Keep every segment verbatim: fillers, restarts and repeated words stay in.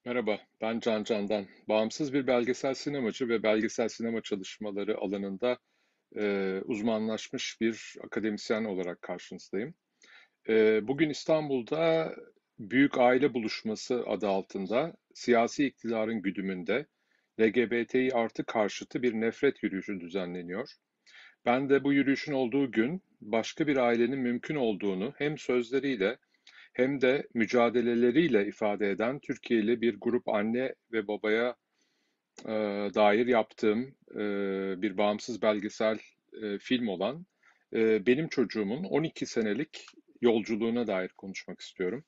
Merhaba, ben Can Candan. Bağımsız bir belgesel sinemacı ve belgesel sinema çalışmaları alanında e, uzmanlaşmış bir akademisyen olarak karşınızdayım. E, bugün İstanbul'da Büyük Aile Buluşması adı altında siyasi iktidarın güdümünde L G B T İ artı karşıtı bir nefret yürüyüşü düzenleniyor. Ben de bu yürüyüşün olduğu gün başka bir ailenin mümkün olduğunu hem sözleriyle hem de mücadeleleriyle ifade eden Türkiye'li bir grup anne ve babaya e, dair yaptığım e, bir bağımsız belgesel e, film olan e, Benim Çocuğumun on iki senelik yolculuğuna dair konuşmak istiyorum.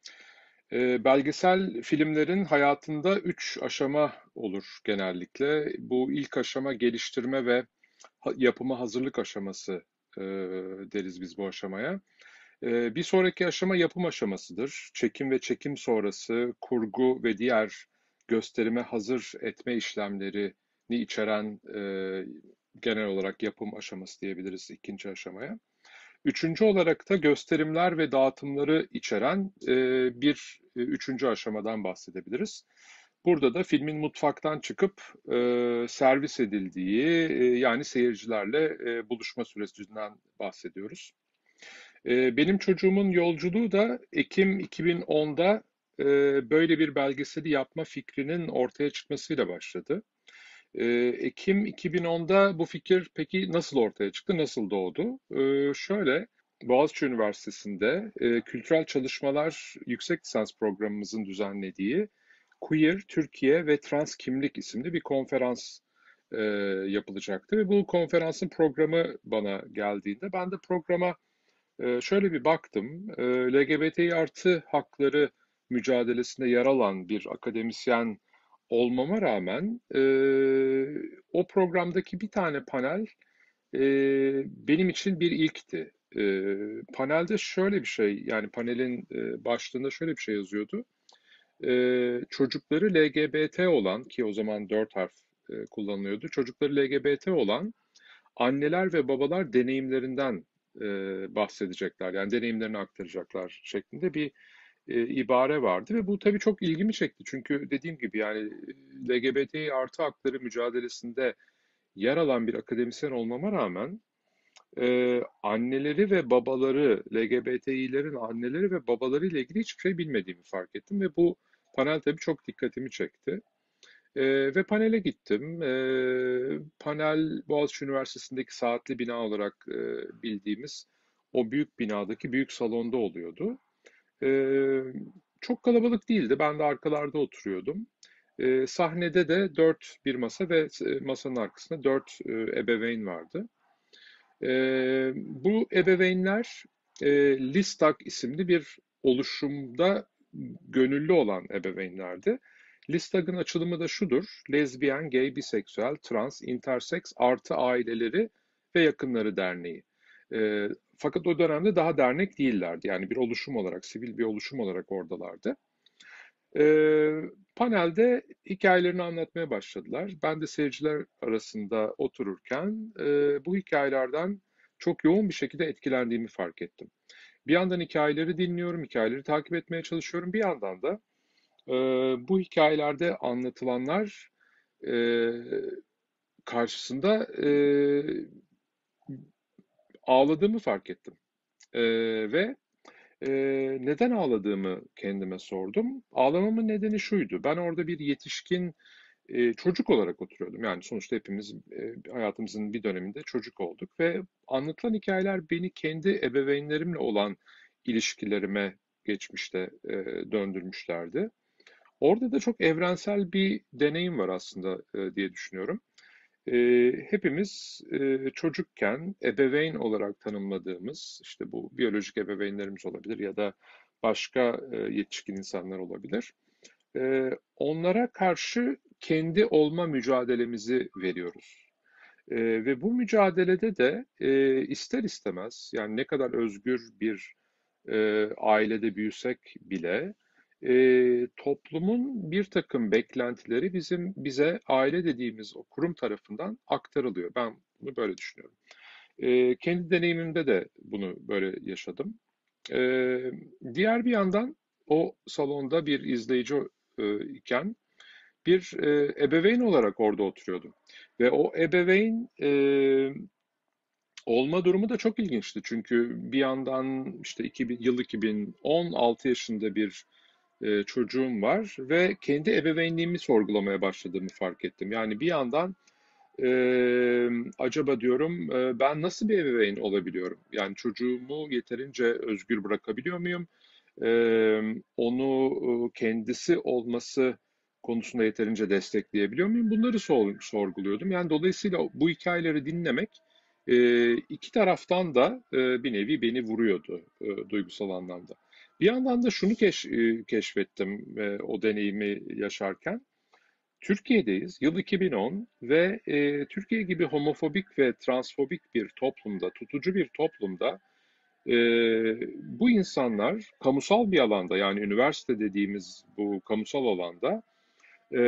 E, belgesel filmlerin hayatında üç aşama olur genellikle. Bu ilk aşama geliştirme ve ha- yapıma hazırlık aşaması e, deriz biz bu aşamaya. Ee, Bir sonraki aşama yapım aşamasıdır. Çekim ve çekim sonrası kurgu ve diğer gösterime hazır etme işlemlerini içeren e, genel olarak yapım aşaması diyebiliriz ikinci aşamaya. Üçüncü olarak da gösterimler ve dağıtımları içeren e, bir e, üçüncü aşamadan bahsedebiliriz. Burada da filmin mutfaktan çıkıp e, servis edildiği e, yani seyircilerle e, buluşma sürecinden bahsediyoruz. Ee, Benim çocuğumun yolculuğu da Ekim iki bin onda e, böyle bir belgeseli yapma fikrinin ortaya çıkmasıyla başladı. Ee, Ekim iki bin onda bu fikir peki nasıl ortaya çıktı, nasıl doğdu? Ee, şöyle, Boğaziçi Üniversitesi'nde e, Kültürel Çalışmalar Yüksek Lisans Programımızın düzenlediği Queer, Türkiye ve Trans Kimlik isimli bir konferans e, yapılacaktı. Ve bu konferansın programı bana geldiğinde ben de programa ee, şöyle bir baktım. Ee, L G B T İ artı hakları mücadelesinde yer alan bir akademisyen olmama rağmen e, o programdaki bir tane panel e, benim için bir ilkti. E, panelde şöyle bir şey, yani panelin e, başlığında şöyle bir şey yazıyordu. E, çocukları L G B T olan, ki o zaman dört harf e, kullanılıyordu. Çocukları L G B T olan anneler ve babalar deneyimlerinden e, bahsedecekler. Yani deneyimlerini aktaracaklar şeklinde bir e, ibare vardı ve bu tabii çok ilgimi çekti. Çünkü dediğim gibi yani L G B T artı hakları mücadelesinde yer alan bir akademisyen olmama rağmen e, anneleri ve babaları, L G B T İ'lerin anneleri ve babaları ile ilgili hiçbir şey bilmediğimi fark ettim ve bu panel tabii çok dikkatimi çekti. Ee, ve panele gittim. Ee, panel Boğaziçi Üniversitesi'ndeki saatli bina olarak e, bildiğimiz o büyük binadaki büyük salonda oluyordu. Ee, Çok kalabalık değildi. Ben de arkalarda oturuyordum. Ee, sahnede de dört bir masa ve e, masanın arkasında dört e, ebeveyn vardı. Ee, bu ebeveynler e, Listak isimli bir oluşumda gönüllü olan ebeveynlerdi. Listag'ın açılımı da şudur: Lezbiyen, gay, biseksüel, trans, interseks artı aileleri ve yakınları derneği. Ee, fakat o dönemde daha dernek değillerdi. Yani bir oluşum olarak, sivil bir oluşum olarak oradalardı. Ee, Panelde hikayelerini anlatmaya başladılar. Ben de seyirciler arasında otururken e, bu hikayelerden çok yoğun bir şekilde etkilendiğimi fark ettim. Bir yandan hikayeleri dinliyorum, hikayeleri takip etmeye çalışıyorum. Bir yandan da e, bu hikayelerde anlatılanlar e, karşısında e, ağladığımı fark ettim. E, ve e, neden ağladığımı kendime sordum. Ağlamamın nedeni şuydu: ben orada bir yetişkin e, çocuk olarak oturuyordum. Yani sonuçta hepimiz e, hayatımızın bir döneminde çocuk olduk ve anlatılan hikayeler beni kendi ebeveynlerimle olan ilişkilerime geçmişte e, döndürmüşlerdi. Orada da çok evrensel bir deneyim var aslında e, diye düşünüyorum. E, Hepimiz e, çocukken ebeveyn olarak tanımladığımız, işte bu biyolojik ebeveynlerimiz olabilir ya da başka e, yetişkin insanlar olabilir. E, onlara karşı kendi olma mücadelemizi veriyoruz. E, ve bu mücadelede de e, ister istemez, yani ne kadar özgür bir e, ailede büyüsek bile e, toplumun bir takım beklentileri bizim bize aile dediğimiz o kurum tarafından aktarılıyor. Ben bunu böyle düşünüyorum. E, kendi deneyimimde de bunu böyle yaşadım. E, Diğer bir yandan o salonda bir izleyici e, iken bir e, ebeveyn olarak orada oturuyordum. Ve o ebeveyn e, olma durumu da çok ilginçti. Çünkü bir yandan işte iki bin, yıl iki bin on, altı yaşında bir e, çocuğum var ve kendi ebeveynliğimi sorgulamaya başladığımı fark ettim. Yani bir yandan e, acaba diyorum e, ben nasıl bir ebeveyn olabiliyorum? Yani çocuğumu yeterince özgür bırakabiliyor muyum? E, Onu e, kendisi olması konusunda yeterince destekleyebiliyor muyum? Bunları sor- sorguluyordum. Yani dolayısıyla bu hikayeleri dinlemek e, iki taraftan da e, bir nevi beni vuruyordu e, duygusal anlamda. Bir yandan da şunu keş, e, keşfettim e, o deneyimi yaşarken. Türkiye'deyiz, yıl iki bin on ve e, Türkiye gibi homofobik ve transfobik bir toplumda, tutucu bir toplumda e, bu insanlar kamusal bir alanda, yani üniversite dediğimiz bu kamusal alanda e,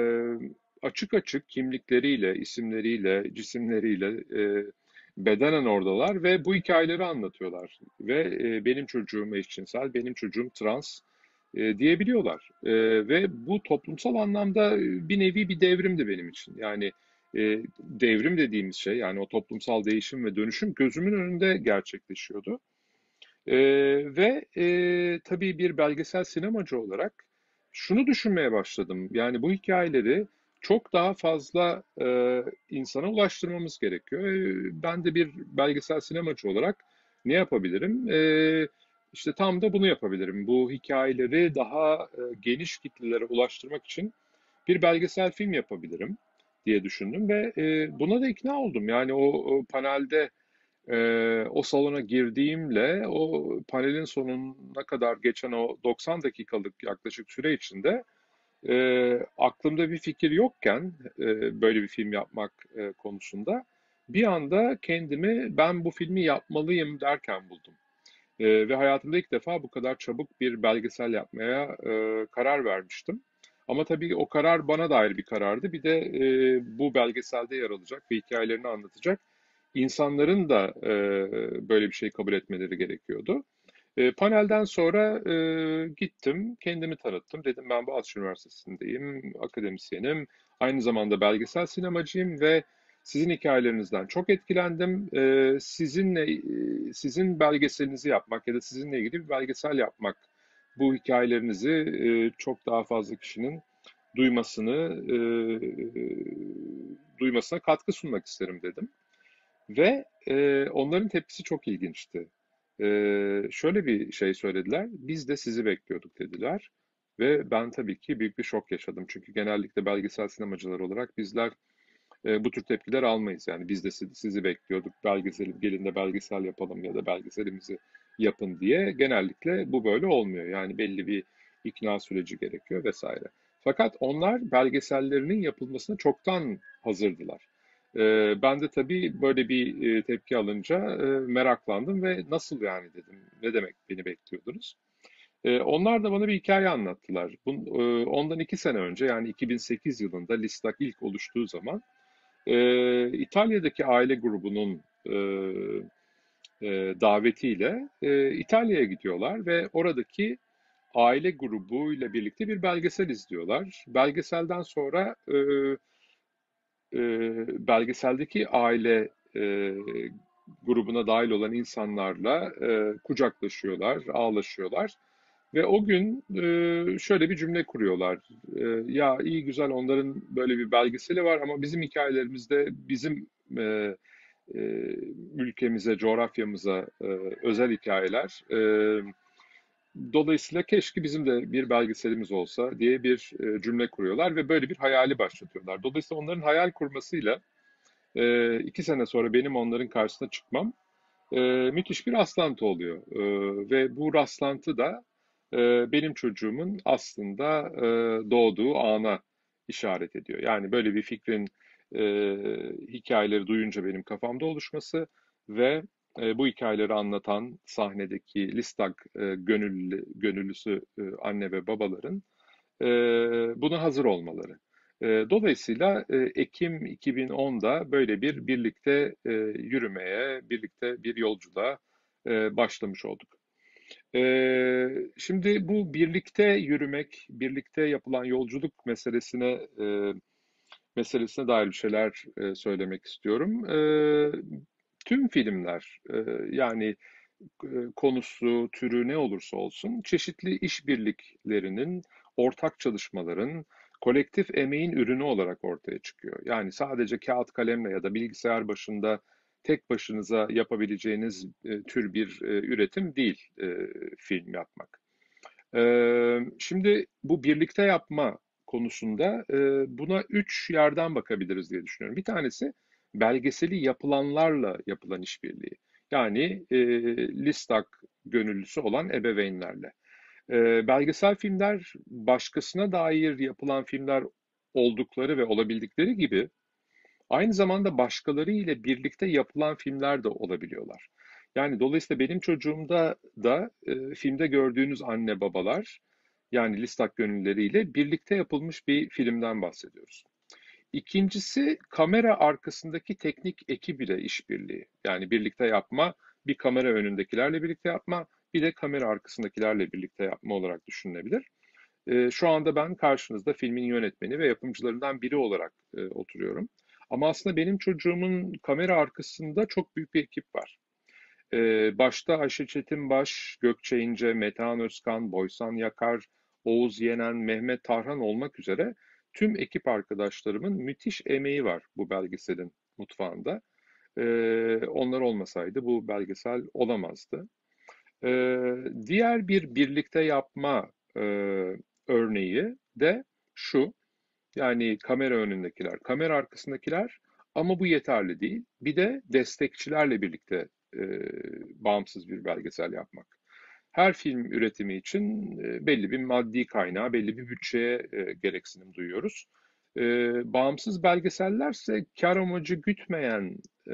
açık açık kimlikleriyle, isimleriyle, cisimleriyle e, bedenen oradalar ve bu hikayeleri anlatıyorlar. Ve e, benim çocuğum eşcinsel, benim çocuğum trans e, diyebiliyorlar. E, ve bu toplumsal anlamda bir nevi bir devrimdi benim için. Yani e, devrim dediğimiz şey, yani o toplumsal değişim ve dönüşüm gözümün önünde gerçekleşiyordu. Ee, ve e, tabii bir belgesel sinemacı olarak şunu düşünmeye başladım. Yani bu hikayeleri çok daha fazla e, insana ulaştırmamız gerekiyor. E, ben de bir belgesel sinemacı olarak ne yapabilirim? E, işte tam da bunu yapabilirim. Bu hikayeleri daha e, geniş kitlelere ulaştırmak için bir belgesel film yapabilirim diye düşündüm ve e, buna da ikna oldum. Yani o, o panelde ee, o salona girdiğimle o panelin sonuna kadar geçen o doksan dakikalık yaklaşık süre içinde e, aklımda bir fikir yokken e, böyle bir film yapmak e, konusunda bir anda kendimi ben bu filmi yapmalıyım derken buldum. E, ve hayatımda ilk defa bu kadar çabuk bir belgesel yapmaya e, karar vermiştim. Ama tabii o karar bana dair bir karardı. Bir de e, bu belgeselde yer alacak ve hikayelerini anlatacak insanların da e, böyle bir şey kabul etmeleri gerekiyordu. E, panelden sonra e, gittim, kendimi tanıttım. Dedim ben Boğaziçi Üniversitesi'ndeyim, akademisyenim. Aynı zamanda belgesel sinemacıyım ve sizin hikayelerinizden çok etkilendim. E, sizinle, e, sizin belgeselinizi yapmak ya da sizinle ilgili bir belgesel yapmak, bu hikayelerinizi e, çok daha fazla kişinin duymasını, e, duymasına katkı sunmak isterim dedim. Ve e, onların tepkisi çok ilginçti. E, şöyle bir şey söylediler, biz de sizi bekliyorduk dediler. Ve ben tabii ki büyük bir şok yaşadım. Çünkü genellikle belgesel sinemacılar olarak bizler e, bu tür tepkiler almayız. Yani biz de sizi, sizi bekliyorduk, belgesel, gelin de belgesel yapalım ya da belgeselimizi yapın diye. Genellikle bu böyle olmuyor. Yani belli bir ikna süreci gerekiyor vesaire. Fakat onlar belgesellerinin yapılmasına çoktan hazırdılar. E, ben de tabii böyle bir e, tepki alınca e, meraklandım ve nasıl yani dedim. Ne demek beni bekliyordunuz? E, onlar da bana bir hikaye anlattılar. Bun, e, ondan iki sene önce, yani iki bin sekiz yılında Listak ilk oluştuğu zaman e, İtalya'daki aile grubunun e, e, davetiyle e, İtalya'ya gidiyorlar ve oradaki aile grubuyla birlikte bir belgesel izliyorlar. Belgeselden sonra e, e, belgeseldeki aile e, grubuna dahil olan insanlarla e, kucaklaşıyorlar, ağlaşıyorlar. Ve o gün e, şöyle bir cümle kuruyorlar. E, ya iyi güzel onların böyle bir belgeseli var ama bizim hikayelerimizde bizim e, e, ülkemize, coğrafyamıza e, özel hikayeler. E, dolayısıyla keşke bizim de bir belgeselimiz olsa diye bir e, cümle kuruyorlar ve böyle bir hayali başlatıyorlar. Dolayısıyla onların hayal kurmasıyla e, iki sene sonra benim onların karşısına çıkmam e, müthiş bir rastlantı oluyor. E, ve bu rastlantı da e, benim çocuğumun aslında e, doğduğu ana işaret ediyor. Yani böyle bir fikrin e, hikayeleri duyunca benim kafamda oluşması ve e, bu hikayeleri anlatan sahnedeki Listak e, gönüllü, gönüllüsü e, anne ve babaların e, buna hazır olmaları. E, dolayısıyla e, Ekim iki bin onda böyle bir birlikte e, yürümeye, birlikte bir yolculuğa e, başlamış olduk. Ee, şimdi bu birlikte yürümek, birlikte yapılan yolculuk meselesine e, meselesine dair bir şeyler e, söylemek istiyorum. Ee, tüm filmler, e, yani e, konusu, türü ne olursa olsun çeşitli işbirliklerinin, ortak çalışmaların, kolektif emeğin ürünü olarak ortaya çıkıyor. Yani sadece kağıt kalemle ya da bilgisayar başında tek başınıza yapabileceğiniz e, tür bir e, üretim değil e, film yapmak. Ee, şimdi bu birlikte yapma konusunda e, buna üç yerden bakabiliriz diye düşünüyorum. Bir tanesi belgeseli yapılanlarla yapılan işbirliği. Yani e, Listak gönüllüsü olan ebeveynlerle. E, belgesel filmler başkasına dair yapılan filmler oldukları ve olabildikleri gibi aynı zamanda başkaları ile birlikte yapılan filmler de olabiliyorlar. Yani dolayısıyla benim çocuğumda da e, filmde gördüğünüz anne babalar, yani Listak gönüllüleriyle birlikte yapılmış bir filmden bahsediyoruz. İkincisi kamera arkasındaki teknik ekip ile işbirliği. Yani birlikte yapma, bir kamera önündekilerle birlikte yapma, bir de kamera arkasındakilerle birlikte yapma olarak düşünülebilir. E, şu anda ben karşınızda filmin yönetmeni ve yapımcılarından biri olarak e, oturuyorum. Ama aslında benim çocuğumun kamera arkasında çok büyük bir ekip var. E, başta Ayşe Çetinbaş, Gökçe İnce, Metehan Özkan, Boysan Yakar, Oğuz Yenen, Mehmet Tarhan olmak üzere tüm ekip arkadaşlarımın müthiş emeği var bu belgeselin mutfağında. E, onlar olmasaydı bu belgesel olamazdı. Ee, diğer bir birlikte yapma e, örneği de şu, yani kamera önündekiler, kamera arkasındakiler, ama bu yeterli değil. Bir de destekçilerle birlikte e, bağımsız bir belgesel yapmak. Her film üretimi için e, belli bir maddi kaynağı, belli bir bütçeye e, gereksinim duyuyoruz. E, bağımsız belgesellerse kar amacı gütmeyen e,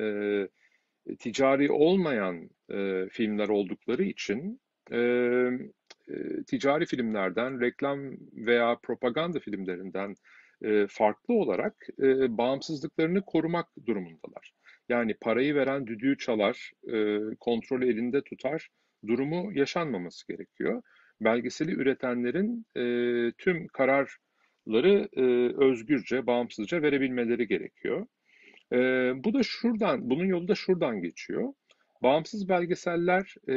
ticari olmayan e, filmler oldukları için e, e, ticari filmlerden, reklam veya propaganda filmlerinden e, farklı olarak e, bağımsızlıklarını korumak durumundalar. Yani parayı veren düdüğü çalar, e, kontrolü elinde tutar durumu yaşanmaması gerekiyor. Belgeseli üretenlerin e, tüm kararları e, özgürce, bağımsızca verebilmeleri gerekiyor. Ee, bu da şuradan, bunun yolu da şuradan geçiyor. Bağımsız belgeseller e,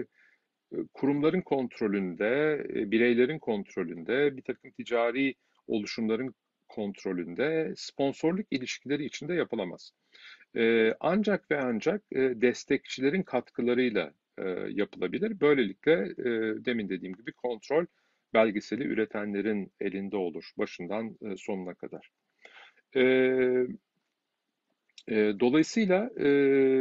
kurumların kontrolünde, e, bireylerin kontrolünde, bir takım ticari oluşumların kontrolünde, sponsorluk ilişkileri içinde yapılamaz. E, ancak ve ancak e, destekçilerin katkılarıyla e, yapılabilir. Böylelikle e, demin dediğim gibi kontrol belgeseli üretenlerin elinde olur, başından e, sonuna kadar. E, e, dolayısıyla e,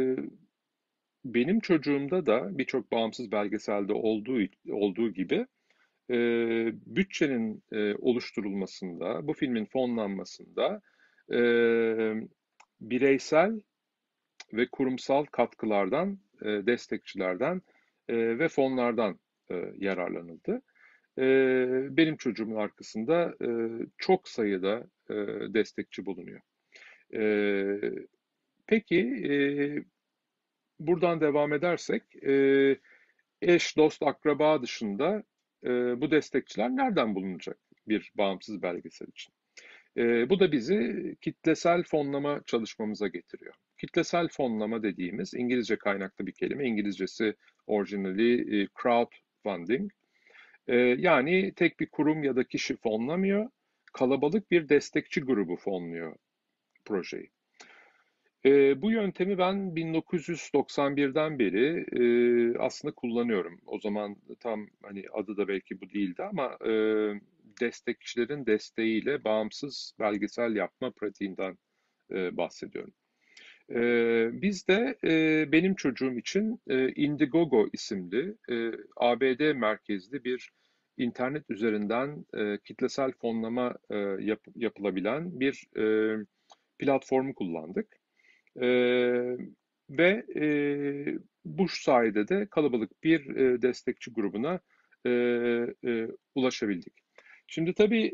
benim çocuğumda da birçok bağımsız belgeselde olduğu olduğu gibi e, bütçenin e, oluşturulmasında, bu filmin fonlanmasında e, bireysel ve kurumsal katkılardan, e, destekçilerden e, ve fonlardan e, yararlanıldı. E, benim çocuğumun arkasında e, çok sayıda e, destekçi bulunuyor. E, peki, e, buradan devam edersek, e, eş, dost, akraba dışında e, bu destekçiler nereden bulunacak bir bağımsız belgesel için? E, bu da bizi kitlesel fonlama çalışmamıza getiriyor. Kitlesel fonlama dediğimiz İngilizce kaynaklı bir kelime. İngilizcesi orijinali e, crowdfunding. E, yani tek bir kurum ya da kişi fonlamıyor, kalabalık bir destekçi grubu fonluyor projeyi. E, bu yöntemi ben bin dokuz yüz doksan birden beri e, aslında kullanıyorum. O zaman tam hani adı da belki bu değildi ama e, destekçilerin desteğiyle bağımsız belgesel yapma pratiğinden e, bahsediyorum. E, biz de e, benim çocuğum için e, Indiegogo isimli e, A B D merkezli bir internet üzerinden e, kitlesel fonlama e, yap, yapılabilen bir e, platformu kullandık. Ee, ve e, bu sayede de kalabalık bir e, destekçi grubuna e, e, ulaşabildik. Şimdi tabii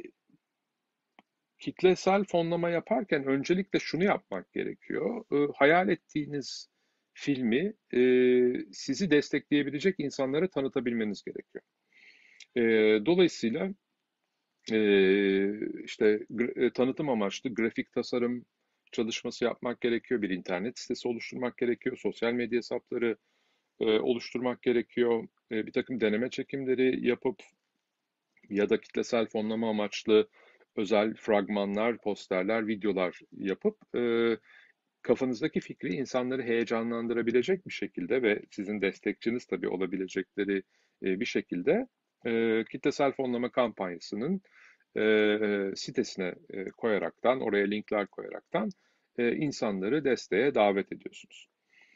kitlesel fonlama yaparken öncelikle şunu yapmak gerekiyor. E, hayal ettiğiniz filmi e, sizi destekleyebilecek insanlara tanıtabilmeniz gerekiyor. E, dolayısıyla e, işte gra- e, tanıtım amaçlı grafik tasarım çalışması yapmak gerekiyor, bir internet sitesi oluşturmak gerekiyor, sosyal medya hesapları e, oluşturmak gerekiyor, e, bir takım deneme çekimleri yapıp ya da kitlesel fonlama amaçlı özel fragmanlar, posterler, videolar yapıp e, kafanızdaki fikri insanları heyecanlandırabilecek bir şekilde ve sizin destekçiniz tabii olabilecekleri e, bir şekilde e, kitlesel fonlama kampanyasının e, sitesine e, koyaraktan, oraya linkler koyaraktan e, insanları desteğe davet ediyorsunuz.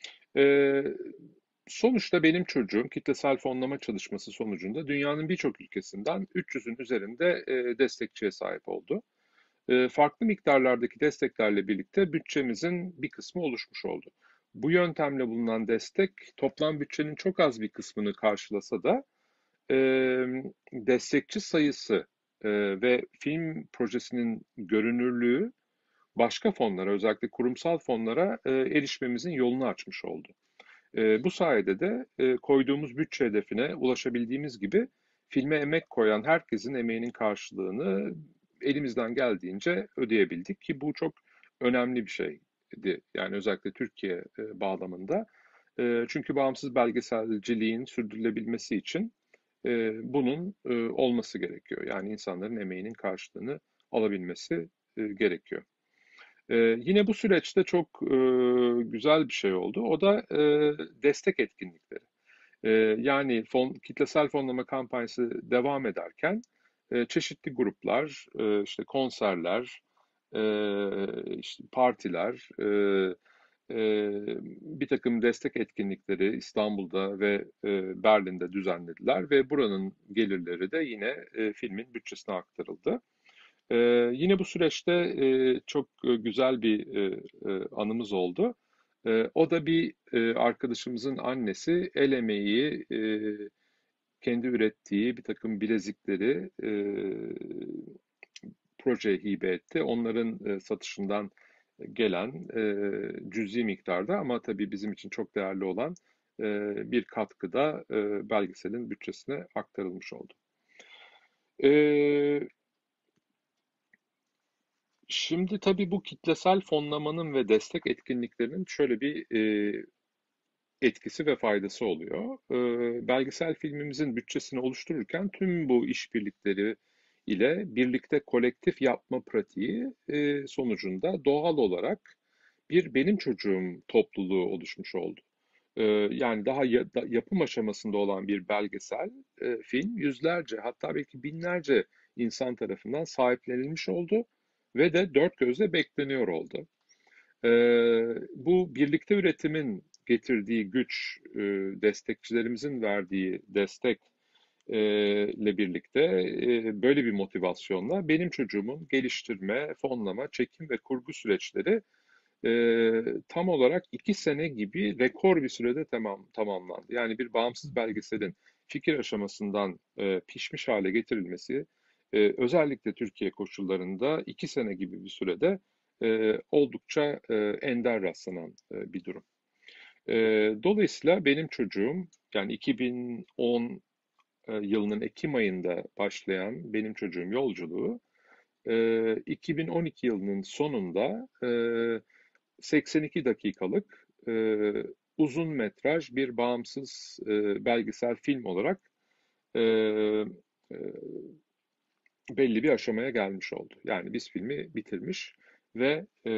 E, Sonuçta benim çocuğum kitlesel fonlama çalışması sonucunda dünyanın birçok ülkesinden üç yüzün üzerinde e, destekçiye sahip oldu. E, farklı miktarlardaki desteklerle birlikte bütçemizin bir kısmı oluşmuş oldu. Bu yöntemle bulunan destek toplam bütçenin çok az bir kısmını karşılasa da e, destekçi sayısı e, ve film projesinin görünürlüğü başka fonlara, özellikle kurumsal fonlara e, erişmemizin yolunu açmış oldu. E, bu sayede de e, koyduğumuz bütçe hedefine ulaşabildiğimiz gibi filme emek koyan herkesin emeğinin karşılığını elimizden geldiğince ödeyebildik ki bu çok önemli bir şeydi. Yani özellikle Türkiye e, bağlamında. E, çünkü bağımsız belgeselciliğin sürdürülebilmesi için e, bunun e, olması gerekiyor. Yani insanların emeğinin karşılığını alabilmesi e, gerekiyor. Ee, yine bu süreçte çok e, güzel bir şey oldu. O da e, destek etkinlikleri. E, yani fon, kitlesel fonlama kampanyası devam ederken e, çeşitli gruplar, e, işte konserler, e, işte partiler, e, e, bir takım destek etkinlikleri İstanbul'da ve e, Berlin'de düzenlediler ve buranın gelirleri de yine e, filmin bütçesine aktarıldı. Ee, yine bu süreçte e, çok e, güzel bir e, e, anımız oldu. E, o da bir e, arkadaşımızın annesi el emeği, e, kendi ürettiği bir takım bilezikleri e, projeye hibe etti. Onların e, satışından gelen e, cüzi miktarda ama tabii bizim için çok değerli olan e, bir katkıda e, belgeselin bütçesine aktarılmış oldu. E, Şimdi tabii bu kitlesel fonlamanın ve destek etkinliklerinin şöyle bir e, etkisi ve faydası oluyor. E, belgesel filmimizin bütçesini oluştururken tüm bu işbirlikleri ile birlikte kolektif yapma pratiği e, sonucunda doğal olarak bir benim çocuğum topluluğu oluşmuş oldu. E, yani daha ya- da- yapım aşamasında olan bir belgesel e, film yüzlerce hatta belki binlerce insan tarafından sahiplenilmiş oldu ve de dört gözle bekleniyor oldu. Ee, bu birlikte üretimin getirdiği güç, e, destekçilerimizin verdiği destek e, ile birlikte e, böyle bir motivasyonla benim çocuğumun geliştirme, fonlama, çekim ve kurgu süreçleri e, tam olarak iki sene gibi rekor bir sürede tamam, tamamlandı. Yani bir bağımsız belgeselin fikir aşamasından e, pişmiş hale getirilmesi e, özellikle Türkiye koşullarında iki sene gibi bir sürede e, oldukça e, ender rastlanan e, bir durum. E, Dolayısıyla benim çocuğum yani iki bin on e, yılının Ekim ayında başlayan benim çocuğum yolculuğu e, iki bin on iki yılının sonunda e, seksen iki dakikalık e, uzun metraj bir bağımsız e, belgesel film olarak e, e, belli bir aşamaya gelmiş oldu. Yani biz filmi bitirmiş ve e,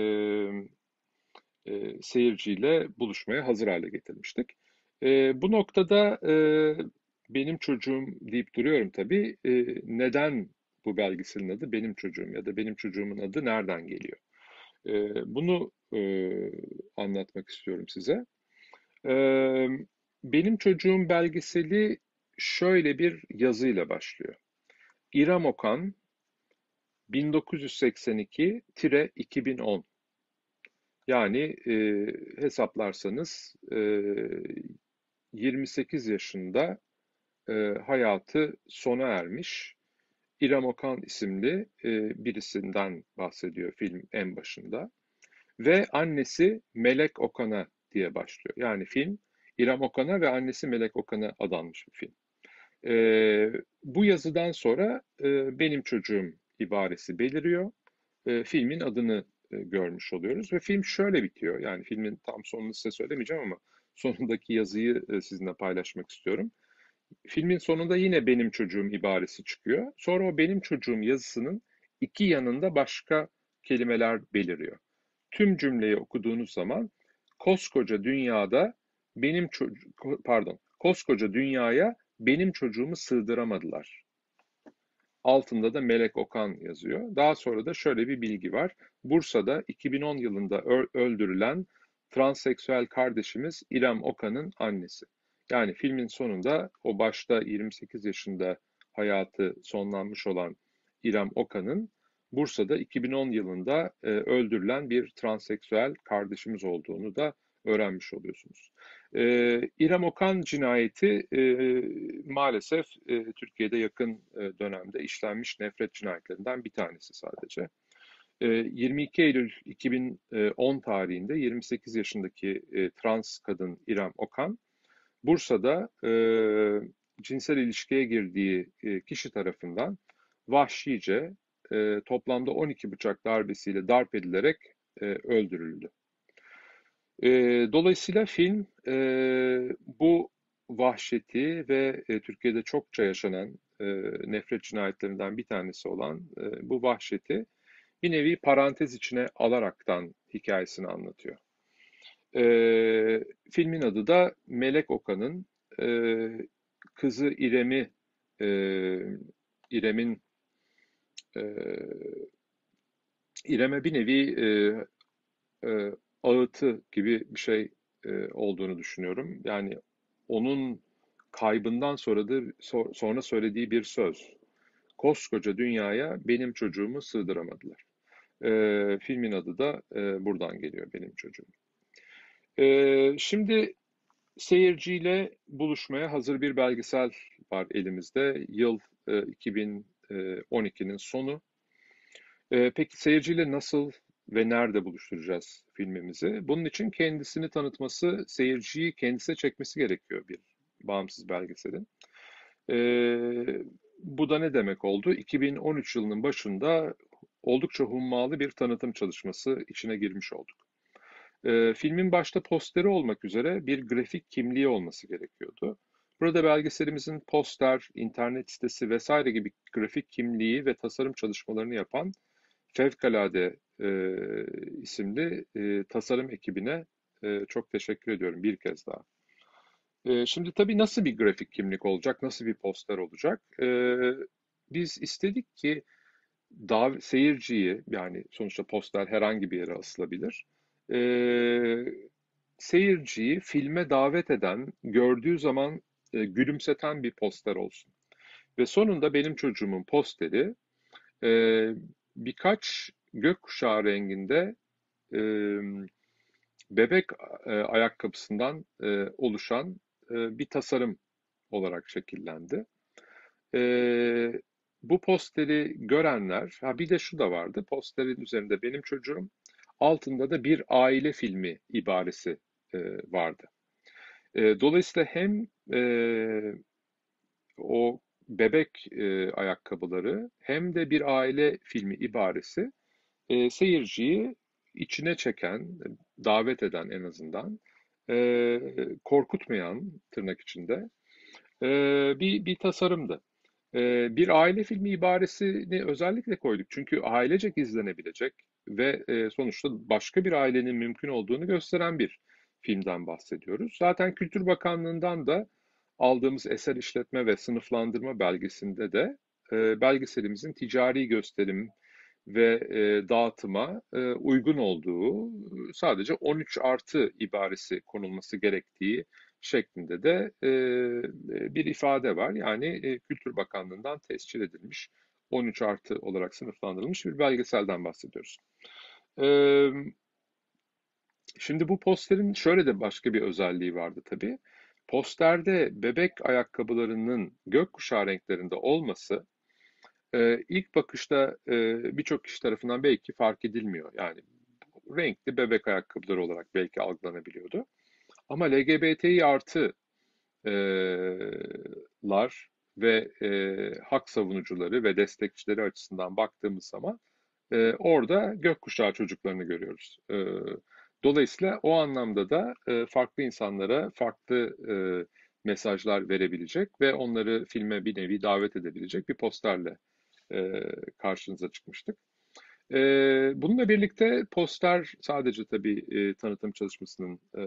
e, seyirciyle buluşmaya hazır hale getirmiştik. E, bu noktada e, benim çocuğum deyip duruyorum tabii. E, neden bu belgeselin adı benim çocuğum ya da benim çocuğumun adı nereden geliyor? E, bunu e, anlatmak istiyorum size. E, Benim çocuğum belgeseli şöyle bir yazıyla başlıyor. İrem Okan bin dokuz yüz seksen iki-iki bin on. Yani e, hesaplarsanız e, yirmi sekiz yaşında e, hayatı sona ermiş İrem Okan isimli e, birisinden bahsediyor film en başında. Ve annesi Melek Okan'a diye başlıyor. Yani film İrem Okan'a ve annesi Melek Okan'a adanmış bir film. Ee, bu yazıdan sonra e, benim çocuğum ibaresi beliriyor. E, filmin adını e, görmüş oluyoruz ve film şöyle bitiyor. Yani filmin tam sonunu size söylemeyeceğim ama sonundaki yazıyı e, sizinle paylaşmak istiyorum. Filmin sonunda yine benim çocuğum ibaresi çıkıyor. Sonra o benim çocuğum yazısının iki yanında başka kelimeler beliriyor. Tüm cümleyi okuduğunuz zaman koskoca dünyada benim çocuk pardon, koskoca dünyaya benim çocuğumu sığdıramadılar. Altında da Melek Okan yazıyor. Daha sonra da şöyle bir bilgi var. Bursa'da iki bin on yılında öldürülen transseksüel kardeşimiz İrem Okan'ın annesi. Yani filmin sonunda o başta yirmi sekiz yaşında hayatı sonlanmış olan İrem Okan'ın Bursa'da iki bin on yılında e, öldürülen bir transseksüel kardeşimiz olduğunu da öğrenmiş oluyorsunuz. E, İrem Okan cinayeti e, maalesef e, Türkiye'de yakın e, dönemde işlenmiş nefret cinayetlerinden bir tanesi sadece. E, yirmi iki Eylül iki bin on tarihinde yirmi sekiz yaşındaki e, trans kadın İrem Okan, Bursa'da e, cinsel ilişkiye girdiği e, kişi tarafından vahşice e, toplamda on iki bıçak darbesiyle darp edilerek e, öldürüldü. E, dolayısıyla film e, bu vahşeti ve e, Türkiye'de çokça yaşanan e, nefret cinayetlerinden bir tanesi olan e, bu vahşeti bir nevi parantez içine alaraktan hikayesini anlatıyor. E, filmin adı da Melek Okan'ın e, kızı İrem'i e, İrem'in e, İrem'e bir nevi e, e, ağıtı gibi bir şey e, olduğunu düşünüyorum. Yani onun kaybından sonra da sonra söylediği bir söz. Koskoca dünyaya benim çocuğumu sığdıramadılar. E, filmin adı da e, buradan geliyor, benim çocuğum. E, şimdi seyirciyle buluşmaya hazır bir belgesel var elimizde. Yıl e, iki bin on ikinin sonu. Ee, peki seyirciyle nasıl ve nerede buluşturacağız filmimizi? Bunun için kendisini tanıtması, seyirciyi kendisine çekmesi gerekiyor bir bağımsız belgeselin. Ee, bu da ne demek oldu? iki bin on üç yılının başında oldukça hummalı bir tanıtım çalışması içine girmiş olduk. Ee, filmin başta posteri olmak üzere bir grafik kimliği olması gerekiyordu. Burada belgeselimizin poster, internet sitesi vesaire gibi grafik kimliği ve tasarım çalışmalarını yapan Fevkalade e, isimli e, tasarım ekibine e, çok teşekkür ediyorum bir kez daha. E, şimdi tabii nasıl bir grafik kimlik olacak, nasıl bir poster olacak? E, biz istedik ki dav seyirciyi, yani sonuçta poster herhangi bir yere asılabilir, e, seyirciyi filme davet eden, gördüğü zaman e, gülümseten bir poster olsun. Ve sonunda benim çocuğumun posteri e, birkaç gökkuşağı renginde e, bebek e, ayakkabısından e, oluşan e, bir tasarım olarak şekillendi. E, bu posteri görenler, ha bir de şu da vardı, posterin üzerinde benim çocuğum, altında da bir aile filmi ibaresi e, vardı. E, dolayısıyla hem e, o bebek e, ayakkabıları hem de bir aile filmi ibaresi e, seyirciyi içine çeken, davet eden en azından, e, korkutmayan tırnak içinde e, bir, bir tasarımdı. E, bir aile filmi ibaresini özellikle koyduk. Çünkü ailecek izlenebilecek ve e, sonuçta başka bir ailenin mümkün olduğunu gösteren bir filmden bahsediyoruz. Zaten Kültür Bakanlığı'ndan da aldığımız eser işletme ve sınıflandırma belgesinde de e, belgeselimizin ticari gösterim ve e, dağıtıma e, uygun olduğu, sadece on üç artı ibaresi konulması gerektiği şeklinde de e, bir ifade var. Yani e, Kültür Bakanlığı'ndan tescil edilmiş on üç artı olarak sınıflandırılmış bir belgeselden bahsediyoruz. E, şimdi bu posterin şöyle de başka bir özelliği vardı tabii. Posterde bebek ayakkabılarının gökkuşağı renklerinde olması e, ilk bakışta e, birçok kişi tarafından belki fark edilmiyor. Yani renkli bebek ayakkabıları olarak belki algılanabiliyordu. Ama L G B T İ artı e, lar ve e, hak savunucuları ve destekçileri açısından baktığımız zaman e, orada gökkuşağı çocuklarını görüyoruz. E, dolayısıyla o anlamda da e, farklı insanlara farklı e, mesajlar verebilecek ve onları filme bir nevi davet edebilecek bir posterle e, karşınıza çıkmıştık. E, bununla birlikte poster sadece tabii e, tanıtım çalışmasının e,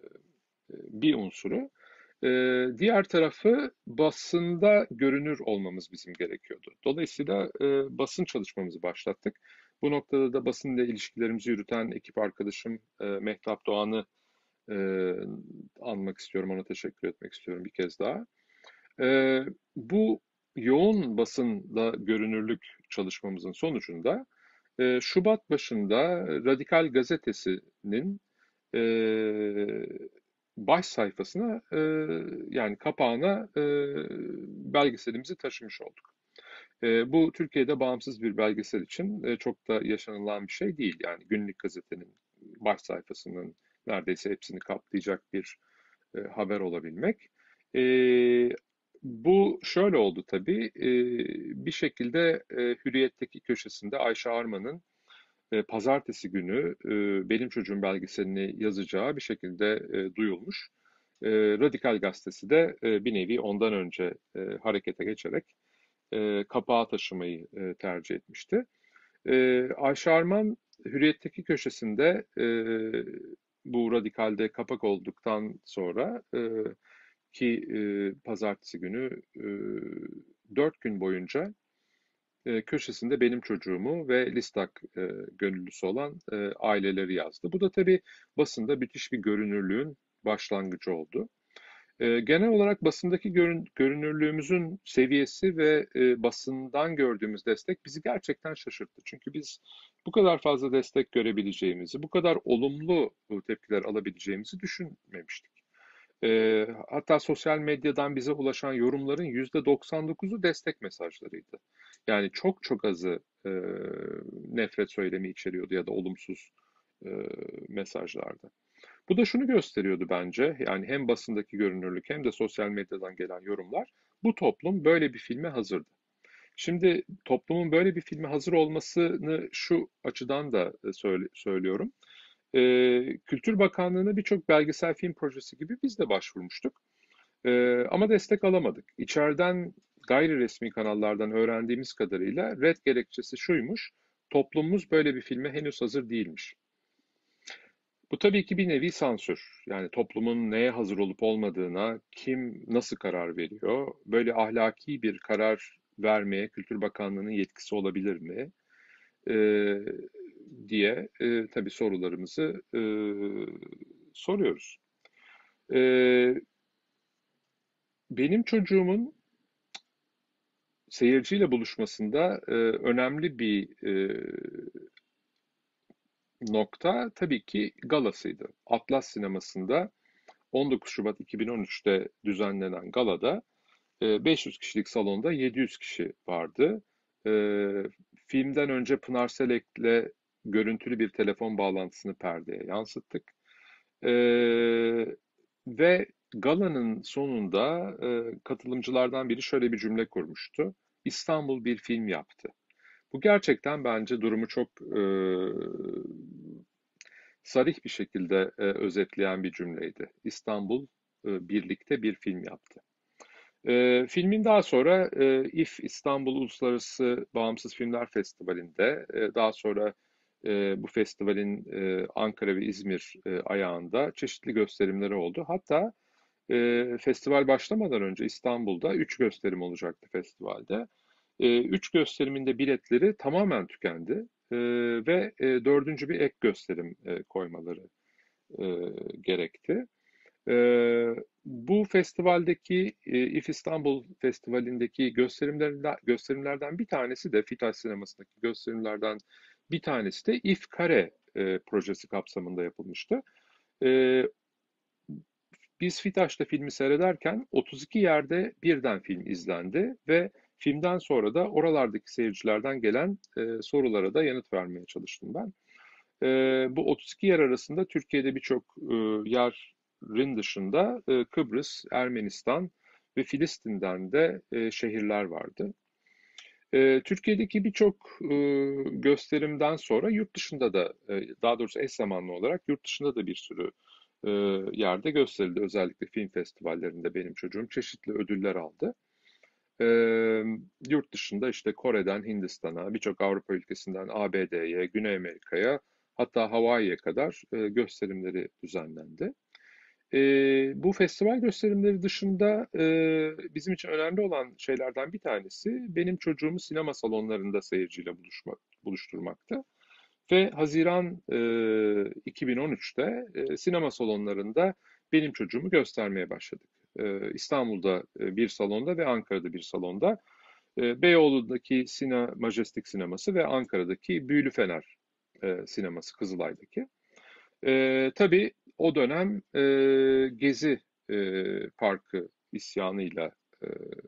bir unsuru. Ee, diğer tarafı basında görünür olmamız bizim gerekiyordu. Dolayısıyla e, basın çalışmamızı başlattık. Bu noktada da basınla ilişkilerimizi yürüten ekip arkadaşım e, Mehtap Doğan'ı e, anmak istiyorum, ona teşekkür etmek istiyorum bir kez daha. E, bu yoğun basında görünürlük çalışmamızın sonucunda e, Şubat başında Radikal Gazetesi'nin e, baş sayfasına e, yani kapağına e, belgeselimizi taşımış olduk. E, bu Türkiye'de bağımsız bir belgesel için e, çok da yaşanılan bir şey değil. Yani günlük gazetenin baş sayfasının neredeyse hepsini kaplayacak bir e, haber olabilmek. E, bu şöyle oldu tabii. E, bir şekilde e, Hürriyet'teki köşesinde Ayşe Arman'ın e, pazartesi günü e, Benim Çocuğum belgeselini yazacağı bir şekilde e, duyulmuş. E, Radikal Gazetesi de e, bir nevi ondan önce e, harekete geçerek e, kapağı taşımayı e, tercih etmişti. E, Ayşe Arman Hürriyet'teki köşesinde e, bu Radikal'de kapak olduktan sonra e, ki e, pazartesi günü e, dört gün boyunca e, köşesinde benim çocuğumu ve Listak e, gönüllüsü olan e, aileleri yazdı. Bu da tabii basında müthiş bir görünürlüğün başlangıcı oldu. E, genel olarak basındaki görün, görünürlüğümüzün seviyesi ve e, basından gördüğümüz destek bizi gerçekten şaşırttı. Çünkü biz bu kadar fazla destek görebileceğimizi, bu kadar olumlu e, tepkiler alabileceğimizi düşünmemiştik. E, hatta sosyal medyadan bize ulaşan yorumların yüzde doksan dokuzu destek mesajlarıydı. Yani çok çok azı e, nefret söylemi içeriyordu ya da olumsuz e, mesajlardı. Bu da şunu gösteriyordu bence, yani hem basındaki görünürlük hem de sosyal medyadan gelen yorumlar, bu toplum böyle bir filme hazırdı. Şimdi toplumun böyle bir filme hazır olmasını şu açıdan da e, söyle, söylüyorum. Ee, Kültür Bakanlığı'na birçok belgesel film projesi gibi biz de başvurmuştuk. Ee, ama destek alamadık. İçeriden gayri resmi kanallardan öğrendiğimiz kadarıyla red gerekçesi şuymuş: toplumumuz böyle bir filme henüz hazır değilmiş. Bu tabii ki bir nevi sansür. Yani toplumun neye hazır olup olmadığına kim nasıl karar veriyor? Böyle ahlaki bir karar vermeye Kültür Bakanlığı'nın yetkisi olabilir mi? Ee, diye e, tabii sorularımızı e, soruyoruz. Ee, benim çocuğumun seyirciyle buluşmasında e, önemli bir e, nokta tabii ki galasıydı. Atlas Sineması'nda on dokuz Şubat iki bin on üçte düzenlenen galada e, beş yüz kişilik salonda yedi yüz kişi vardı. E, filmden önce Pınar Selek'le görüntülü bir telefon bağlantısını perdeye yansıttık. E, ve galanın sonunda e, katılımcılardan biri şöyle bir cümle kurmuştu: İstanbul bir film yaptı. Bu gerçekten bence durumu çok e, sarih bir şekilde e, özetleyen bir cümleydi. İstanbul e, birlikte bir film yaptı. E, filmin daha sonra e, İF İstanbul Uluslararası Bağımsız Filmler Festivali'nde, e, daha sonra e, bu festivalin e, Ankara ve İzmir e, ayağında çeşitli gösterimleri oldu. Hatta e, festival başlamadan önce İstanbul'da üç gösterim olacaktı festivalde. E, üç gösterimin de biletleri tamamen tükendi e, ve e, dördüncü bir ek gösterim e, koymaları e, gerekti. E, bu festivaldeki e, İF İstanbul Festivali'ndeki gösterimlerden, gösterimlerden bir tanesi de Fitaş Sineması'ndaki gösterimlerden bir tanesi de İF Kare e, projesi kapsamında yapılmıştı. E, biz Fitaş'ta filmi seyrederken otuz iki yerde birden film izlendi ve filmden sonra da oralardaki seyircilerden gelen e, sorulara da yanıt vermeye çalıştım ben. E, bu otuz iki yer arasında Türkiye'de birçok e, yer Rin dışında e, Kıbrıs, Ermenistan ve Filistin'den de e, şehirler vardı. E, Türkiye'deki birçok e, gösterimden sonra yurt dışında da, e, daha doğrusu eş zamanlı olarak yurt dışında da bir sürü e, yerde gösterildi. Özellikle film festivallerinde benim çocuğum çeşitli ödüller aldı. E, Yurt dışında işte Kore'den Hindistan'a, birçok Avrupa ülkesinden A B D'ye, Güney Amerika'ya, hatta Hawaii'ye kadar e, gösterimleri düzenlendi. E, Bu festival gösterimleri dışında e, bizim için önemli olan şeylerden bir tanesi benim çocuğumu sinema salonlarında seyirciyle buluşmak, buluşturmaktı. Ve Haziran e, iki bin on üçte e, sinema salonlarında benim çocuğumu göstermeye başladık. E, İstanbul'da e, bir salonda ve Ankara'da bir salonda. E, Beyoğlu'ndaki Sina Majestic Sineması ve Ankara'daki Büyülü Fener e, sineması Kızılay'daki. E, tabii o dönem e, Gezi e, Parkı isyanıyla e,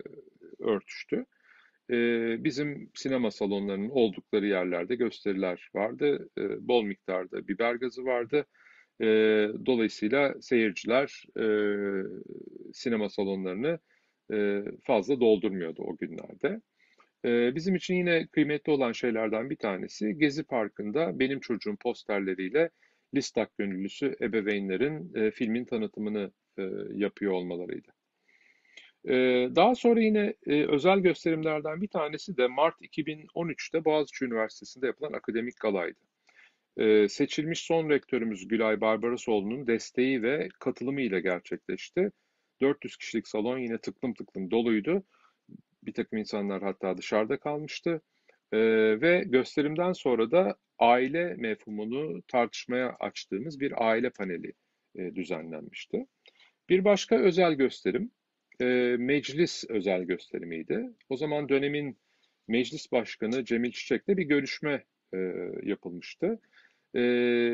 örtüştü. E, Bizim sinema salonlarının oldukları yerlerde gösteriler vardı. E, bol miktarda biber gazı vardı. E, Dolayısıyla seyirciler e, sinema salonlarını e, fazla doldurmuyordu o günlerde. E, bizim için yine kıymetli olan şeylerden bir tanesi Gezi Parkı'nda benim çocuğum posterleriyle Listak gönüllüsü ebeveynlerin e, filmin tanıtımını e, yapıyor olmalarıydı. E, Daha sonra yine e, özel gösterimlerden bir tanesi de Mart iki bin on üçte Boğaziçi Üniversitesi'nde yapılan akademik galaydı. E, seçilmiş son rektörümüz Gülay Barbarasoğlu'nun desteği ve katılımıyla gerçekleşti. dört yüz kişilik salon yine tıklım tıklım doluydu. Bir takım insanlar hatta dışarıda kalmıştı. Ee, Ve gösterimden sonra da aile mefhumunu tartışmaya açtığımız bir aile paneli e, düzenlenmişti. Bir başka özel gösterim, e, meclis özel gösterimiydi. O zaman dönemin meclis başkanı Cemil Çiçek'le bir görüşme e, yapılmıştı. E,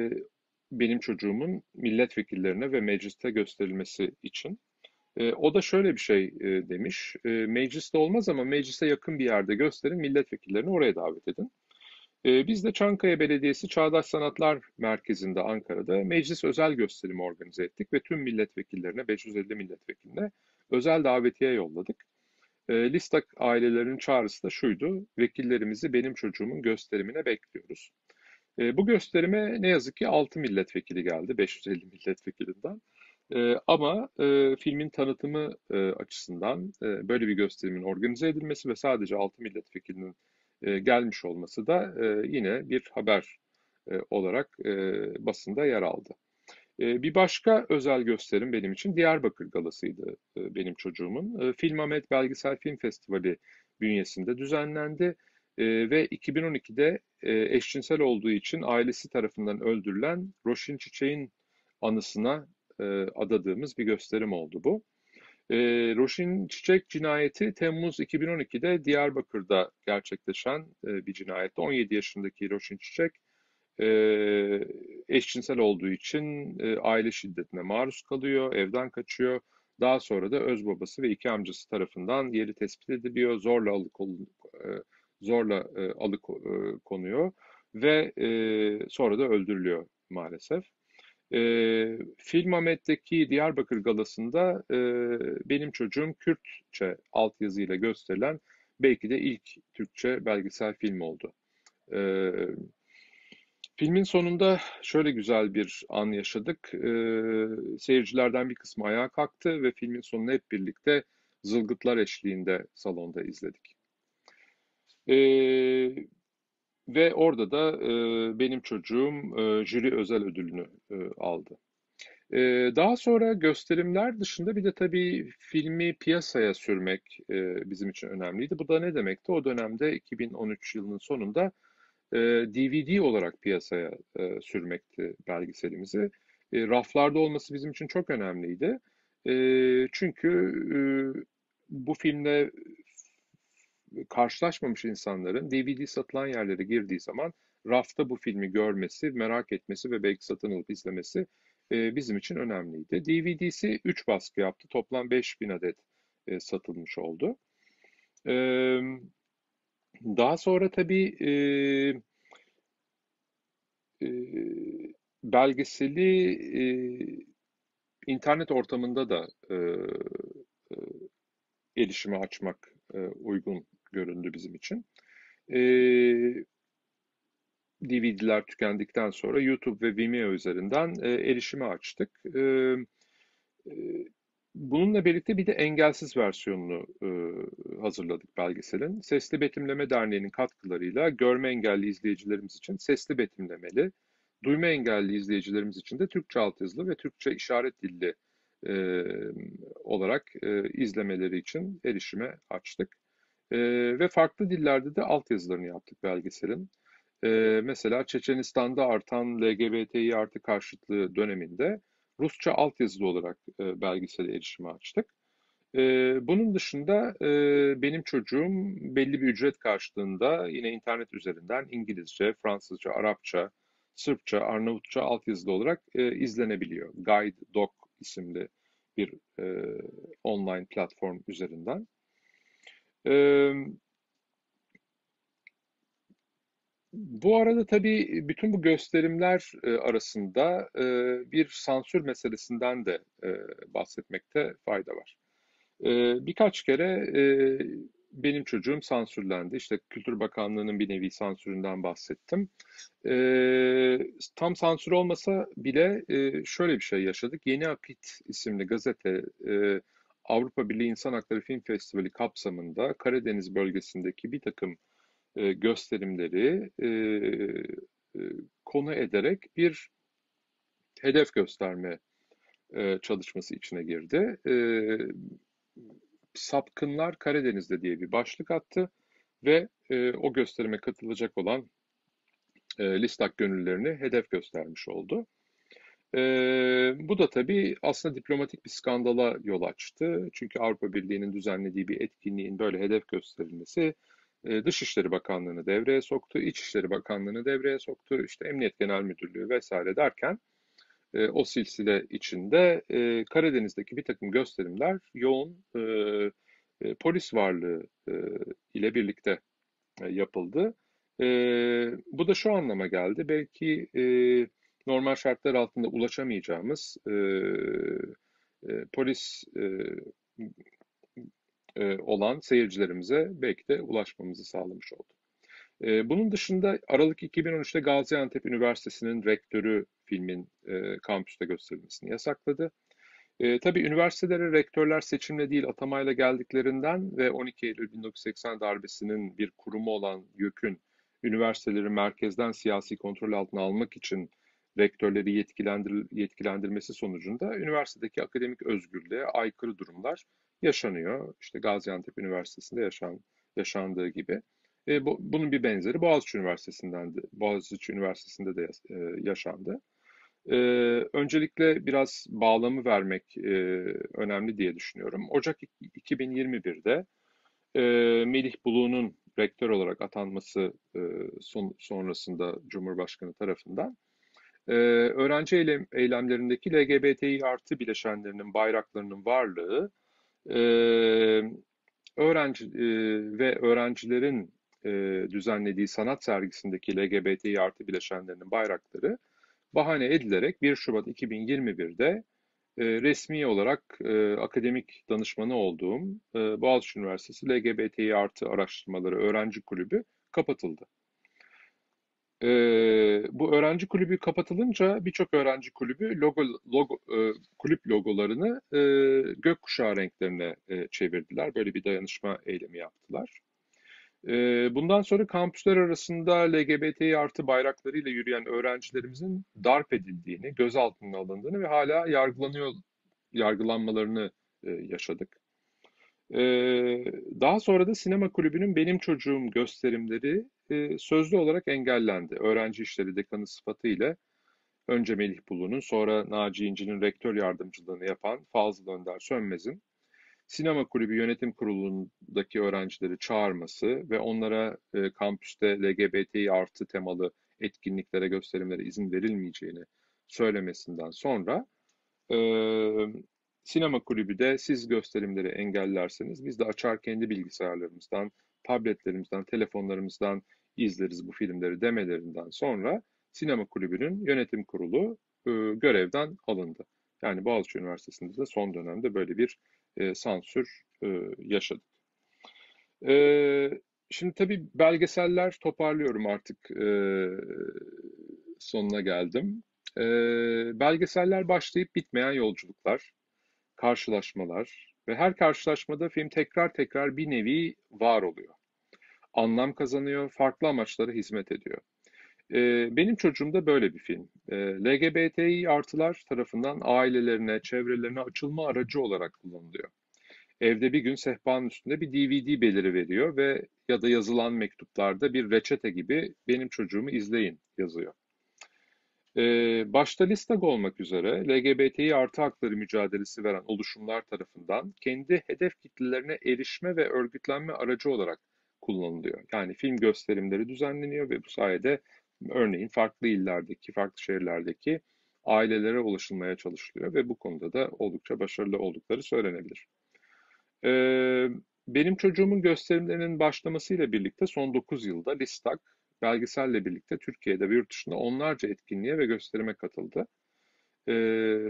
Benim çocuğumun milletvekillerine ve mecliste gösterilmesi için. E, o da şöyle bir şey e, demiş. E, mecliste olmaz ama meclise yakın bir yerde gösterin, milletvekillerini oraya davet edin. E, biz de Çankaya Belediyesi Çağdaş Sanatlar Merkezi'nde Ankara'da meclis özel gösterimi organize ettik ve tüm milletvekillerine, beş yüz elli milletvekiline özel davetiye yolladık. E, Listak ailelerinin çağrısı da şuydu: vekillerimizi benim çocuğumun gösterimine bekliyoruz. E, bu gösterime ne yazık ki altı milletvekili geldi, beş yüz elli milletvekilinden. E, ama e, filmin tanıtımı e, açısından e, böyle bir gösterimin organize edilmesi ve sadece altı milletvekilinin e, gelmiş olması da e, yine bir haber e, olarak e, basında yer aldı. E, bir başka özel gösterim benim için Diyarbakır Galası'ydı e, benim çocuğumun. E, Filmamet Belgesel Film Festivali bünyesinde düzenlendi. E, ve iki bin on ikide e, eşcinsel olduğu için ailesi tarafından öldürülen Roşin Çiçek'in anısına e, adadığımız bir gösterim oldu bu. E, Roşin Çiçek cinayeti Temmuz iki bin on ikide Diyarbakır'da gerçekleşen e, bir cinayetti. on yedi yaşındaki Roşin Çiçek e, eşcinsel olduğu için e, aile şiddetine maruz kalıyor, evden kaçıyor. Daha sonra da öz babası ve iki amcası tarafından yeri tespit ediliyor, zorla alıkol, e, zorla e, alıkonuyor ve e, sonra da öldürülüyor maalesef. E, Filmamet'teki Diyarbakır Galası'nda e, benim çocuğum Kürtçe altyazıyla gösterilen belki de ilk Türkçe belgesel film oldu. E, Filmin sonunda şöyle güzel bir an yaşadık. Ee, seyircilerden bir kısmı ayağa kalktı ve filmin sonunu hep birlikte zılgıtlar eşliğinde salonda izledik. Ee, Ve orada da e, benim çocuğum e, jüri özel ödülünü e, aldı. Ee, daha sonra gösterimler dışında bir de tabii filmi piyasaya sürmek e, bizim için önemliydi. Bu da ne demekti? O dönemde iki bin on üç yılının sonunda e, D V D olarak piyasaya e, sürmekti belgeselimizi. E, raflarda olması bizim için çok önemliydi. E, Çünkü e, bu filmle karşılaşmamış insanların D V D satılan yerlere girdiği zaman rafta bu filmi görmesi, merak etmesi ve belki satın alıp izlemesi e, bizim için önemliydi. D V D'si üç baskı yaptı. Toplam beş bin adet e, satılmış oldu. E, Daha sonra tabii e, e, belgeseli e, internet ortamında da e, e, erişime açmak e, uygun göründü bizim için. E, D V D'ler tükendikten sonra YouTube ve Vimeo üzerinden e, erişime açtık. E, e, Bununla birlikte bir de engelsiz versiyonunu e, hazırladık belgeselin. Sesli Betimleme Derneği'nin katkılarıyla görme engelli izleyicilerimiz için sesli betimlemeli, duyma engelli izleyicilerimiz için de Türkçe altyazılı ve Türkçe işaret dilli e, olarak e, izlemeleri için erişime açtık. E, Ve farklı dillerde de altyazılarını yaptık belgeselin. E, mesela Çeçenistan'da artan L G B T İ artı karşıtlığı döneminde Rusça altyazılı olarak e, belgesele erişime açtık. E, Bunun dışında e, benim çocuğum belli bir ücret karşılığında yine internet üzerinden İngilizce, Fransızca, Arapça, Sırpça, Arnavutça altyazılı olarak e, izlenebiliyor. Guide Doc isimli bir e, online platform üzerinden. E, Bu arada tabii bütün bu gösterimler e, arasında e, bir sansür meselesinden de e, bahsetmekte fayda var. E, Birkaç kere e, benim çocuğum sansürlendi. İşte Kültür Bakanlığı'nın bir nevi sansüründen bahsettim. E, Tam sansür olmasa bile e, şöyle bir şey yaşadık. Yeni Akit isimli gazete e, Avrupa Birliği İnsan Hakları Film Festivali kapsamında Karadeniz bölgesindeki bir takım e, gösterimleri e, e, konu ederek bir hedef gösterme e, çalışması içine girdi. E, Sapkınlar Karadeniz'de diye bir başlık attı ve e, o gösterime katılacak olan e, Listak gönüllülerini hedef göstermiş oldu. E, Bu da tabii aslında diplomatik bir skandala yol açtı. Çünkü Avrupa Birliği'nin düzenlediği bir etkinliğin böyle hedef gösterilmesi e, Dışişleri Bakanlığı'nı devreye soktu, İçişleri Bakanlığı'nı devreye soktu, işte Emniyet Genel Müdürlüğü vesaire derken e, o silsile içinde e, Karadeniz'deki bir takım gösterimler yoğun e, e, polis varlığı e, ile birlikte e, yapıldı. E, Bu da şu anlama geldi. Belki e, normal şartlar altında ulaşamayacağımız e, e, polis e, e, olan seyircilerimize belki de ulaşmamızı sağlamış oldu. E, bunun dışında Aralık iki bin on üçte Gaziantep Üniversitesi'nin rektörü filmin e, kampüste gösterilmesini yasakladı. E, tabii üniversitelere rektörler seçimle değil atamayla geldiklerinden ve on iki Eylül bin dokuz yüz seksen darbesinin bir kurumu olan YÖK'ün üniversiteleri merkezden siyasi kontrol altına almak için rektörleri yetkilendir yetkilendirmesi sonucunda üniversitedeki akademik özgürlüğe aykırı durumlar yaşanıyor. İşte Gaziantep Üniversitesi'nde yaşan, yaşandığı gibi. E, bu, bunun bir benzeri Boğaziçi Üniversitesi'nden de, Boğaziçi Üniversitesi'nde de e, yaşandı. Ee, Öncelikle biraz bağlamı vermek e, önemli diye düşünüyorum. Ocak iki bin yirmi birde e, Melih Bulu'nun rektör olarak atanması e, son, sonrasında Cumhurbaşkanı tarafından e, öğrenci eylem, eylemlerindeki L G B T İ artı bileşenlerinin bayraklarının varlığı e, öğrenci e, ve öğrencilerin e, düzenlediği sanat sergisindeki L G B T İ artı bileşenlerinin bayrakları bahane edilerek bir Şubat iki bin yirmi birde e, resmi olarak e, akademik danışmanı olduğum e, Boğaziçi Üniversitesi L G B T İ artı araştırmaları öğrenci kulübü kapatıldı. E, Bu öğrenci kulübü kapatılınca birçok öğrenci kulübü logo, logo e, kulüp logolarını e, gökkuşağı renklerine e, çevirdiler. Böyle bir dayanışma eylemi yaptılar. Ee, Bundan sonra kampüsler arasında L G B T artı bayraklarıyla yürüyen öğrencilerimizin darp edildiğini, gözaltına alındığını ve hala yargılanıyor, yargılanmalarını e, yaşadık. Ee, Daha sonra da sinema kulübünün Benim Çocuğum gösterimleri e, sözlü olarak engellendi. Öğrenci İşleri Dekanı sıfatıyla önce Melih Bulu'nun sonra Naci İnci'nin rektör yardımcılığını yapan Fazıl Önder Sönmez'in Sinema Kulübü Yönetim Kurulu'ndaki öğrencileri çağırması ve onlara e, kampüste L G B T İ artı temalı etkinliklere, gösterimlere izin verilmeyeceğini söylemesinden sonra e, Sinema Kulübü de siz gösterimleri engellerseniz biz de açar kendi bilgisayarlarımızdan, tabletlerimizden, telefonlarımızdan izleriz bu filmleri demelerinden sonra Sinema Kulübü'nün yönetim kurulu e, görevden alındı. Yani Boğaziçi Üniversitesi'nde de son dönemde böyle bir e, sansür e, yaşadık. E, Şimdi tabii belgeseller toparlıyorum artık, e, sonuna geldim. E, Belgeseller başlayıp bitmeyen yolculuklar, karşılaşmalar ve her karşılaşmada film tekrar tekrar bir nevi var oluyor. Anlam kazanıyor, farklı amaçlara hizmet ediyor. Ee, benim çocuğum da böyle bir film. Ee, L G B T İ artılar tarafından ailelerine, çevrelerine açılma aracı olarak kullanılıyor. Evde bir gün sehpanın üstünde bir D V D beliri veriyor ve ya da yazılan mektuplarda bir reçete gibi benim çocuğumu izleyin yazıyor. Ee, başta Listag olmak üzere L G B T İ artı hakları mücadelesi veren oluşumlar tarafından kendi hedef kitlelerine erişme ve örgütlenme aracı olarak kullanılıyor. Yani film gösterimleri düzenleniyor ve bu sayede örneğin farklı illerdeki, farklı şehirlerdeki ailelere ulaşılmaya çalışılıyor ve bu konuda da oldukça başarılı oldukları söylenebilir. Ee, Benim çocuğumun gösterimlerinin başlamasıyla birlikte son dokuz yılda Listag belgeselle birlikte Türkiye'de ve yurt dışında onlarca etkinliğe ve gösterime katıldı. Ee,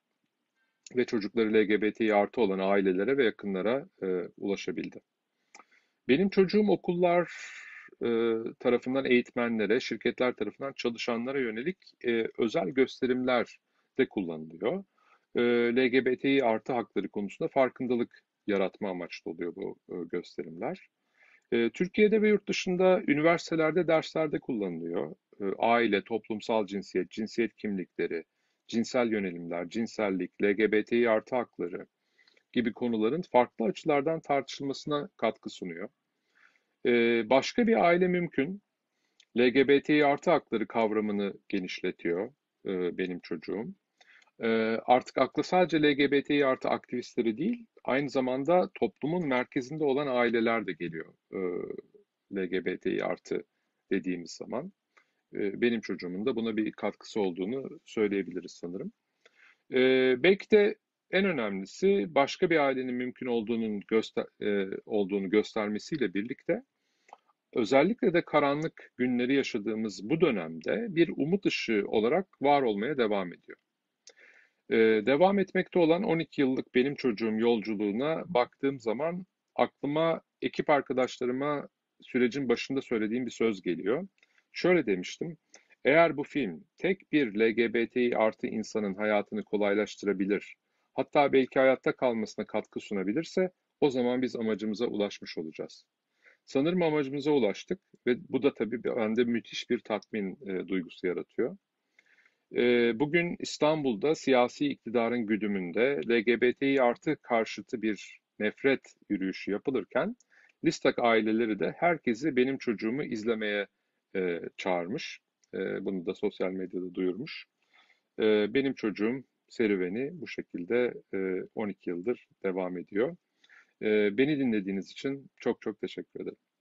Ve çocukları L G B T İ artı olan ailelere ve yakınlara e, ulaşabildi. Benim çocuğum okullar e, tarafından eğitmenlere, şirketler tarafından çalışanlara yönelik e, özel gösterimler de kullanılıyor. E, L G B T İ artı hakları konusunda farkındalık yaratma amaçlı oluyor bu e, gösterimler. E, Türkiye'de ve yurt dışında üniversitelerde derslerde kullanılıyor. E, aile, toplumsal cinsiyet, cinsiyet kimlikleri, cinsel yönelimler, cinsellik, L G B T İ artı hakları gibi konuların farklı açılardan tartışılmasına katkı sunuyor. Ee, başka bir aile mümkün. L G B T İ artı hakları kavramını genişletiyor e, benim çocuğum. Ee, Artık aklı sadece L G B T İ artı aktivistleri değil, aynı zamanda toplumun merkezinde olan aileler de geliyor. e, L G B T İ artı dediğimiz zaman. E, benim çocuğumun da buna bir katkısı olduğunu söyleyebiliriz sanırım. Ee, belki de en önemlisi başka bir ailenin mümkün olduğunun göster e, olduğunu göstermesiyle birlikte özellikle de karanlık günleri yaşadığımız bu dönemde bir umut ışığı olarak var olmaya devam ediyor. Ee, devam etmekte olan on iki yıllık benim çocuğum yolculuğuna baktığım zaman aklıma ekip arkadaşlarıma sürecin başında söylediğim bir söz geliyor. Şöyle demiştim, eğer bu film tek bir L G B T İ artı insanın hayatını kolaylaştırabilir, hatta belki hayatta kalmasına katkı sunabilirse o zaman biz amacımıza ulaşmış olacağız. Sanırım amacımıza ulaştık ve bu da tabii bende müthiş bir tatmin e, duygusu yaratıyor. E, bugün İstanbul'da siyasi iktidarın güdümünde L G B T İ artı karşıtı bir nefret yürüyüşü yapılırken Listak aileleri de herkesi benim çocuğumu izlemeye e, çağırmış. E, bunu da sosyal medyada duyurmuş. E, benim çocuğum serüveni bu şekilde e, on iki yıldır devam ediyor. E, beni dinlediğiniz için çok çok teşekkür ederim.